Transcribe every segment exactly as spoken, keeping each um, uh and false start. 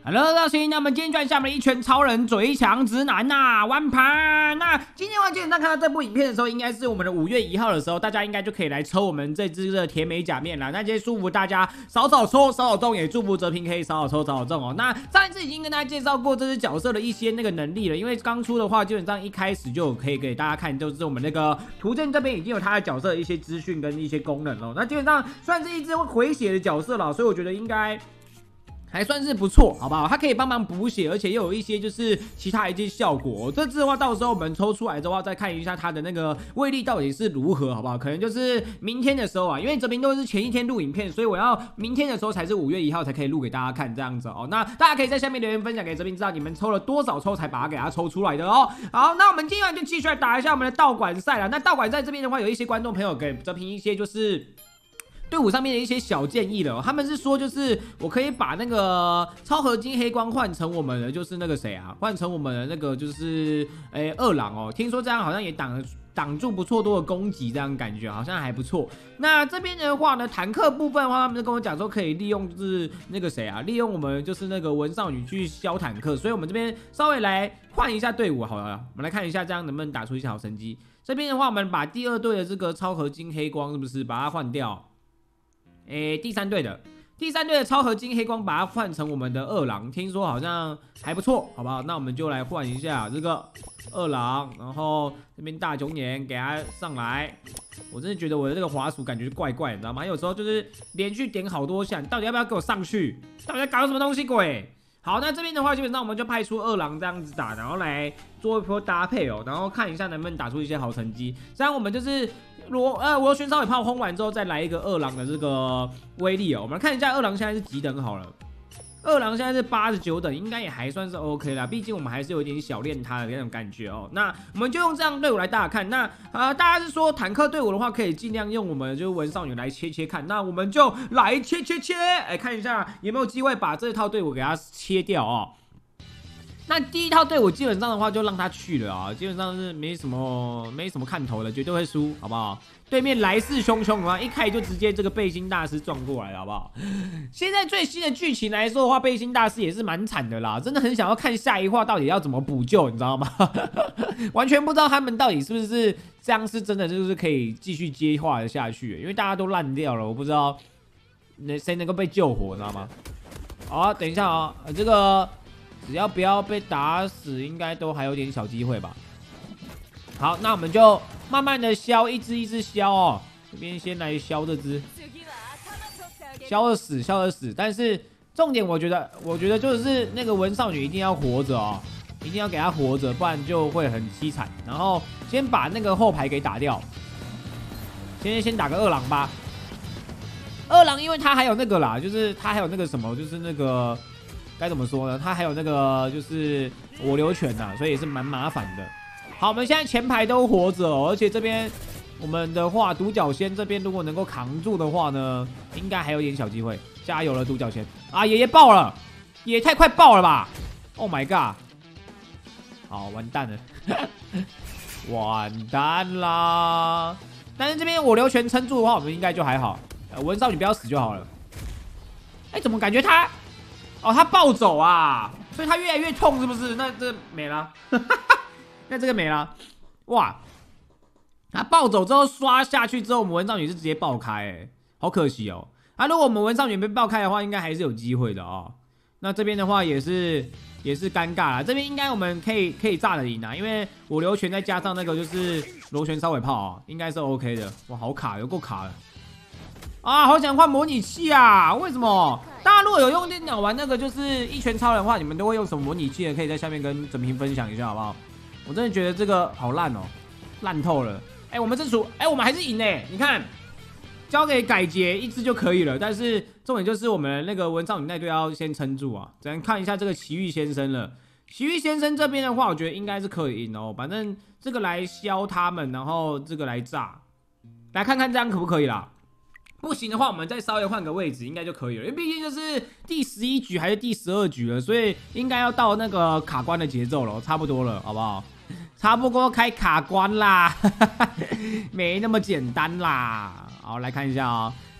Hello， 大家好，那我们今天转下面一拳超人嘴强直男呐、啊，完盘。那今天的话，基本上看到这部影片的时候，应该是我们的五月一号的时候，大家应该就可以来抽我们这支的甜美假面啦。那今天祝福大家少少抽，少少中，也祝福哲平可以少少抽，少少中哦。那上一次已经跟大家介绍过这支角色的一些那个能力了，因为刚出的话，基本上一开始就可以给大家看，就是我们那个图鉴这边已经有他的角色的一些资讯跟一些功能了。那基本上算是一支回血的角色了，所以我觉得应该还算是不错，好不好？它可以帮忙补血，而且又有一些就是其他一些效果。这支的话，到时候我们抽出来的话，再看一下它的那个威力到底是如何，好不好？可能就是明天的时候啊，因为这边都是前一天录影片，所以我要明天的时候才是五月一号才可以录给大家看这样子哦。那大家可以在下面留言分享给这边，知道你们抽了多少抽才把它给它抽出来的哦。好，那我们今晚就继续来打一下我们的道馆赛了。那道馆赛这边的话，有一些观众朋友给哲平一些就是队伍上面的一些小建议了，他们是说就是我可以把那个超合金黑光换成我们的就是那个谁啊，换成我们的那个就是诶、欸、二郎哦，听说这样好像也挡挡住不错多的攻击，这样感觉好像还不错。那这边的话呢，坦克部分的话，他们就跟我讲说可以利用就是那个谁啊，利用我们就是那个文少女去削坦克，所以我们这边稍微来换一下队伍好了，我们来看一下这样能不能打出一些好成绩。这边的话，我们把第二队的这个超合金黑光是不是把它换掉？诶，第三队的，第三队的超合金黑光，把它换成我们的二郎，听说好像还不错，好不好？那我们就来换一下这个二郎，然后这边大熊眼给它上来。我真的觉得我的这个滑鼠感觉怪怪，你知道吗？有时候就是连续点好多下，你到底要不要给我上去？到底在搞什么东西鬼？好，那这边的话，基本上我们就派出二郎这样子打，然后来做一波搭配哦，然后看一下能不能打出一些好成绩。这样我们就是螺呃螺旋烧尾炮轰完之后，再来一个二郎的这个威力哦。我们看一下二郎现在是几等好了。二郎现在是八十九等，应该也还算是 OK 啦。毕竟我们还是有一点小练他的那种感觉哦。那我们就用这样队伍来大家看。那啊、呃，大家是说坦克队伍的话，可以尽量用我们就是文少女来切切看。那我们就来切切切，哎，看一下有没有机会把这套队伍给它切掉哦。那第一套队伍基本上的话就让他去了啊，基本上是没什么没什么看头的，绝对会输，好不好？对面来势汹汹啊，一开就直接这个背心大师撞过来了，好不好？现在最新的剧情来说的话，背心大师也是蛮惨的啦，真的很想要看下一话到底要怎么补救，你知道吗？完全不知道他们到底是不是这样，是真的就是可以继续接话的下去，因为大家都烂掉了，我不知道谁能够被救活，你知道吗？好，等一下啊、哦，这个。只要不要被打死，应该都还有点小机会吧。好，那我们就慢慢的削，一只一只削哦。这边先来削这只，削的死，削的死。但是重点，我觉得，我觉得就是那个文少女一定要活着哦，一定要给她活着，不然就会很凄惨。然后先把那个后排给打掉，先先打个二郎吧。二郎因为他还有那个啦，就是他还有那个什么，就是那个。该怎么说呢？他还有那个就是我流拳呐、啊，所以也是蛮麻烦的。好，我们现在前排都活着、哦，而且这边我们的话，独角仙这边如果能够扛住的话呢，应该还有点小机会。加油了，独角仙啊！爷爷爆了，也太快爆了吧 ！Oh my god！ 好，完蛋了，完蛋啦！但是这边我流拳撑住的话，我们应该就还好。呃，文少女不要死就好了。哎，怎么感觉他？哦，他暴走啊，所以他越来越痛，是不是？那这没了，那这个没了，哇！他暴走之后刷下去之后，我们文少女是直接爆开，哎，好可惜哦。啊，如果我们文少女被爆开的话，应该还是有机会的哦。那这边的话也是也是尴尬啦，这边应该我们可以可以炸得赢啊，因为我流拳再加上那个就是螺旋烧尾炮啊，应该是 OK 的。哇，好卡，有够卡的。啊，好想换模拟器啊！为什么？大家如果有用电脑玩那个就是一拳超人的话，你们都会用什么模拟器的？可以在下面跟整平分享一下，好不好？我真的觉得这个好烂哦，烂透了。哎、欸，我们这组，哎、欸，我们还是赢嘞！你看，交给改杰一支就可以了。但是重点就是我们那个文少女那队要先撑住啊。只能看一下这个奇遇先生了。奇遇先生这边的话，我觉得应该是可以赢哦。反正这个来削他们，然后这个来炸，来看看这样可不可以啦。不行的话，我们再稍微换个位置，应该就可以了。因为毕竟就是第十一局还是第十二局了，所以应该要到那个卡关的节奏了，差不多了，好不好？差不多开卡关啦，没那么简单啦。好，来看一下哦，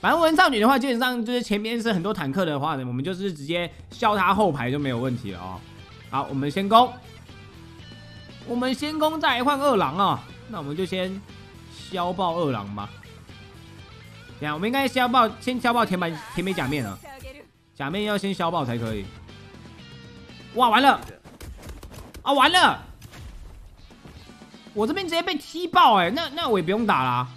反正文少女的话，基本上就是前面是很多坦克的话呢，我们就是直接削他后排就没有问题了哦。好，我们先攻，我们先攻再来换二郎啊、哦。那我们就先削爆二郎吧。等下我们应该削爆，先削爆甜白甜美假面啊，假面要先削爆才可以。哇，完了！啊，完了！我这边直接被踢爆哎、欸，那那我也不用打啦。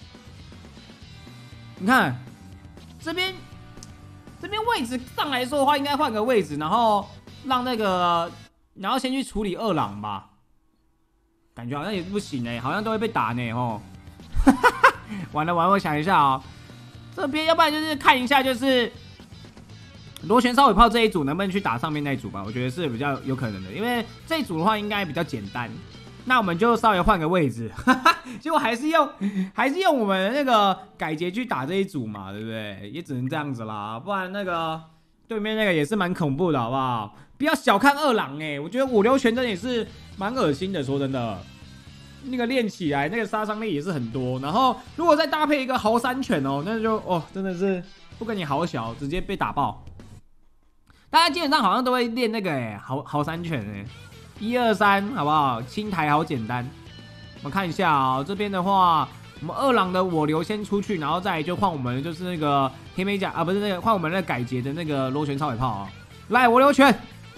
你看，这边这边位置上来说的话，应该换个位置，然后让那个，然后先去处理二郎吧。感觉好像也不行哎、欸，好像都会被打呢哦。完了完了，我想一下哦，这边要不然就是看一下，就是螺旋烧尾炮这一组能不能去打上面那一组吧？我觉得是比较有可能的，因为这一组的话应该比较简单。那我们就稍微换个位置，结果还是用还是用我们那个改节去打这一组嘛，对不对？也只能这样子啦，不然那个对面那个也是蛮恐怖的，好不好？不要小看二郎哎、欸，我觉得五流拳真的也是蛮恶心的，说真的，那个练起来那个杀伤力也是很多，然后如果再搭配一个豪三拳哦，那就哦真的是不跟你好小，直接被打爆。大家基本上好像都会练那个哎、欸，豪豪三拳哎、欸。一二三，好不好？轻台好简单。我们看一下啊、哦，这边的话，我们二郎的我流先出去，然后再来就换我们就是那个黑美甲啊，不是那个换我们那个改节的那个螺旋超尾炮啊、哦。来，我流拳。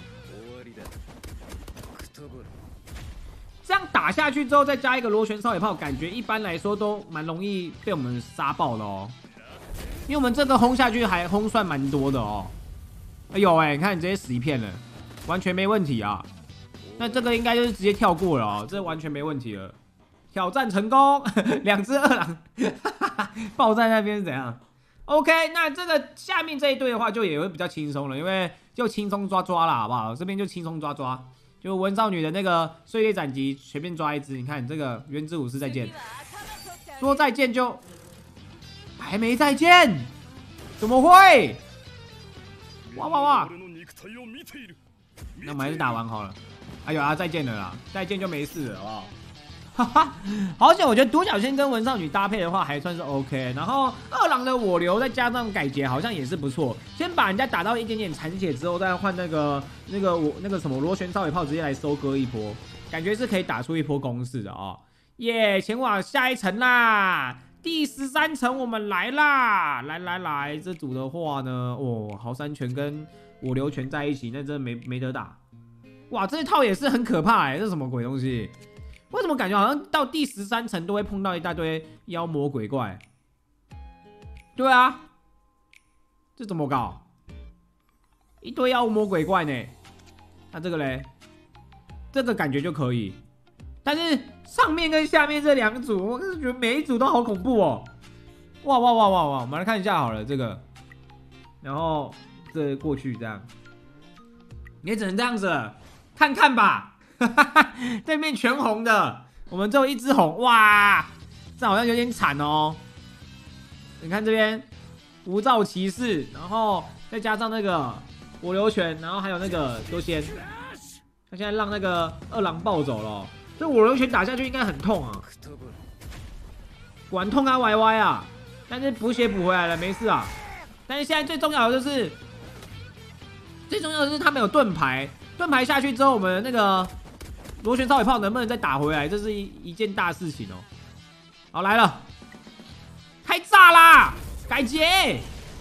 这样打下去之后，再加一个螺旋超尾炮，感觉一般来说都蛮容易被我们杀爆的哦。因为我们这个轰下去还轰算蛮多的哦。哎呦哎，你看你直接死一片了，完全没问题啊。那这个应该就是直接跳过了哦，这完全没问题了。挑战成功，两只二郎爆在那边是怎样 ？OK， 那这个下面这一队的话就也会比较轻松了，因为就轻松抓抓啦，好不好？这边就轻松抓抓，就文少女的那个碎裂斩击随便抓一只。你看这个原子武士再见，说再见就还没再见，怎么会？哇哇哇！那我们还是打完好了。哎呦啊，再见了啦，再见就没事了，好不好？哈哈，好险！我觉得独角仙跟文少女搭配的话还算是 OK， 然后二郎的我流再加上改节好像也是不错。先把人家打到一点点残血之后，再换那个那个我那个什么螺旋烧尾炮直接来收割一波，感觉是可以打出一波攻势的哦。耶，前往下一层啦！第十三层我们来啦！来来来，这组的话呢，哦，豪三拳跟我流拳在一起，那真的没没得打。哇，这一套也是很可怕哎、欸，这是什么鬼东西？为什么感觉好像到第十三层都会碰到一大堆妖魔鬼怪？对啊，这怎么搞？一堆妖魔鬼怪呢？那这个嘞？这个感觉就可以，但是上面跟下面这两组，我是觉得每一组都好恐怖哦！哇哇哇哇哇！我们来看一下好了，这个，然后这过去这样，也只能这样子了。看看吧，对面全红的，我们只有一只红，哇，这好像有点惨哦。你看这边无照骑士，然后再加上那个我流拳，然后还有那个优先，他现在让那个二郎暴走了、哦，这我流拳打下去应该很痛啊，果然痛啊歪歪啊，但是补血补回来了，没事啊。但是现在最重要的就是，最重要的是他们有盾牌。盾牌下去之后，我们那个螺旋烧尾炮能不能再打回来？这是一一件大事情哦。好，来了，开炸啦！改节，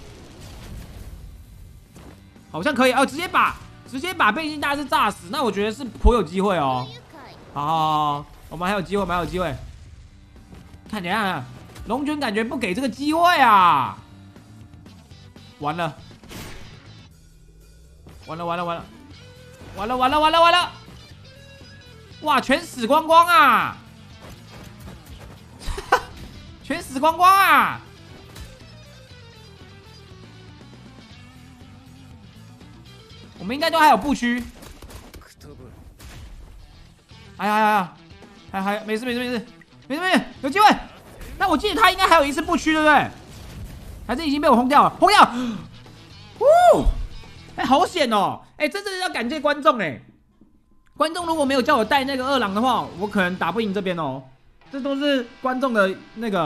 好像可以哦，直接把直接把变形大师炸死，那我觉得是颇有机会哦。好好好，我们还有机会，我们还有机会。看你看，龙卷感觉不给这个机会啊！完了，完了，完了，完了。完了完了完了完了！哇，全死光光啊！全死光光啊！我们应该都还有步区。哎呀哎呀，还还没事没事没事没事没事，有机会。那我记得他应该还有一次步区，对不对？还是已经被我轰掉了？轰掉！呜！哎、欸，好险哦！哎、欸，真的要感谢观众哎！观众如果没有叫我带那个二郎的话，我可能打不赢这边哦。这都是观众的那个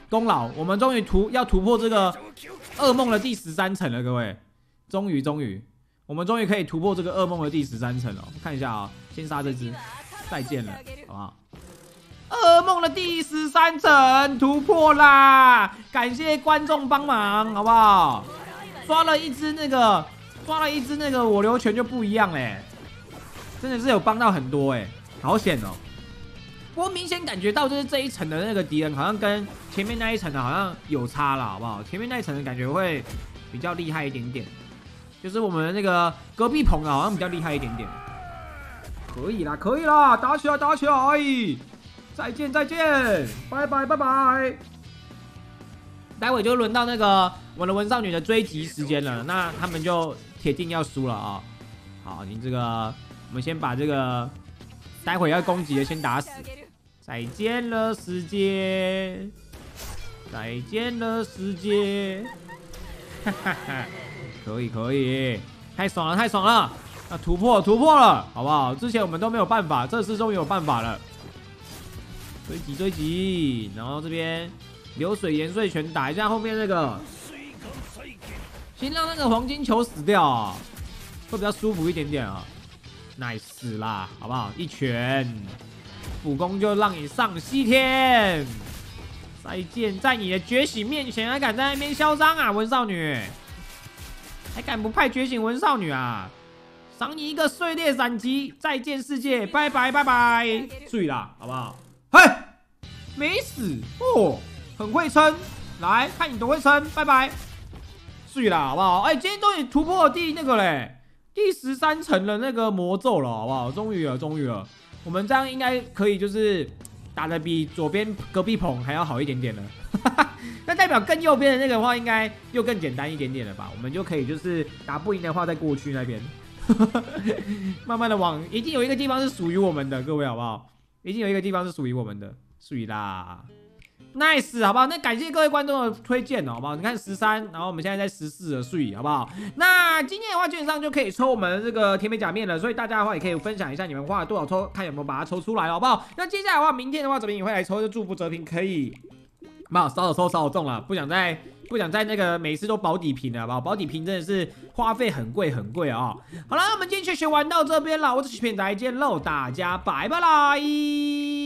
功劳，我们终于突要突破这个噩梦的第十三层了，各位，终于终于，我们终于可以突破这个噩梦的第十三层了。看一下啊、喔，先杀这只，再见了，好不好？噩梦的第十三层突破啦！感谢观众帮忙，好不好？抓了一只那个，抓了一只那个我流拳就不一样嘞，真的是有帮到很多哎，好险哦！不过明显感觉到就是这一层的那个敌人好像跟前面那一层的好像有差了，好不好？前面那一层的感觉会比较厉害一点点，就是我们的那个隔壁棚的好像比较厉害一点点。可以啦，可以啦，打起来，打起来！再见，再见，拜拜，拜拜。待会就轮到那个我的文少女的追击时间了，那他们就铁定要输了啊、哦！好，你这个，我们先把这个待会要攻击的先打死。再见了，世界！再见了，世界！哈哈哈，可以，可以，太爽了，太爽了！啊，突破，突破了，好不好？之前我们都没有办法，这次终于有办法了。追击追击，然后这边流水延岁拳打一下后面那个，先让那个黄金球死掉啊，会比较舒服一点点啊。nice 啦，好不好？一拳，辅攻就让你上西天。再见，在你的觉醒面前还敢在那边嚣张啊，文少女，还敢不派觉醒文少女啊？赏你一个碎裂闪击，再见世界，拜拜拜拜，睡啦，好不好？嘿，没死哦，很会撑，来看你多会撑，拜拜，睡啦，好不好？哎、欸，今天终于突破第那个嘞，第十三层的那个魔咒了，好不好？终于了，终于了，我们这样应该可以，就是打得比左边隔壁棚还要好一点点了。那代表更右边的那个的话，应该又更简单一点点了吧？我们就可以就是打不赢的话，再过去那边，慢慢的往，一定有一个地方是属于我们的，各位好不好？一定有一个地方是属于我们的，属于啦 ，nice， 好不好？那感谢各位观众的推荐哦，好不好？你看十三，然后我们现在在十四了，属于好不好？那今天的话，基本上就可以抽我们这个甜美假面了，所以大家的话也可以分享一下你们花了多少抽，看有没有把它抽出来，好不好？那接下来的话，明天的话，哲平也会来抽，就祝福哲平可以，好，少少抽，少少中了，不想再。不想在那个每次都保底屏了，好不好？保底屏真的是花费很贵很贵啊、哦！好了，我们今天就学玩到这边了，我是许片仔，见喽，大家拜拜啦！